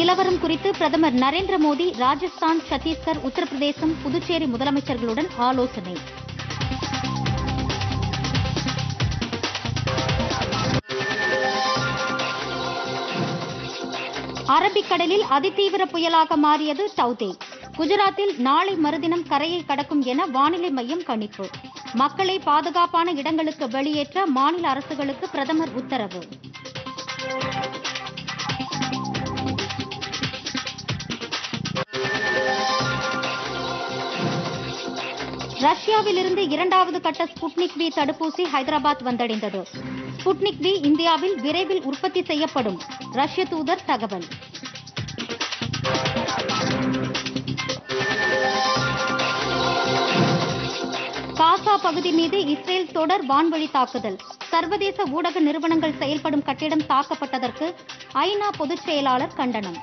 நிலவரம் குறித்து பிரதமர் நரேந்திர மோடி ராஜஸ்தான், சத்தீஸ்கர், உத்தரப்பிரதேசம், புதுச்சேரி முதலமைச்சர்களுடன் ஆலோசனை. அரபிக்கடலில் அதிதீவிர புயலாக மாறியது டவுதே. குஜராத்தில் நாளை மறுதினம் கரையை கடக்கும் என வானிலை மையம் கணிப்பு. மக்களை பாதுகாப்பான இடங்களுக்கு வெளியேற்ற மாநில அரசுகளுக்கு பிரதமர் உத்தரவு. ரஷ்யாவிலிருந்து இரண்டாவது கட்ட ஸ்புட்னிக் வி தடுப்பூசி ஹைதராபாத் வந்தடைந்தது. ஸ்புட்னிக் வி இந்தியாவில் விரைவில் உற்பத்தி செய்யப்படும். ரஷ்ய தூதர் தகவல். காசா பகுதி மீது இஸ்ரேல் தொடர் வான்வழி தாக்குதல். சர்வதேச ஊடக நிறுவனங்கள் செயல்படும் கட்டிடம் தாக்கப்பட்டதற்கு ஐநா பொதுச் செயலாளர் கண்டனம்.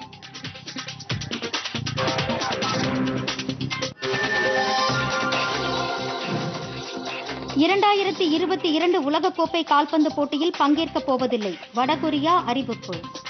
(2022) உலகக்கோப்பை கால்பந்து போட்டியில் பங்கேற்கப் போவதில்லை. வடகொரியா அறிவிப்பு.